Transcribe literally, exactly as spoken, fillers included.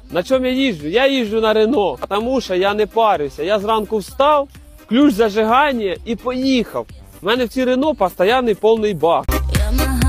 На чому я їжджу? Я їжджу на Рено, тому що я не парюся. Я зранку встав, ключ зажигання і поїхав. У мене в цій Рено постійний повний бак.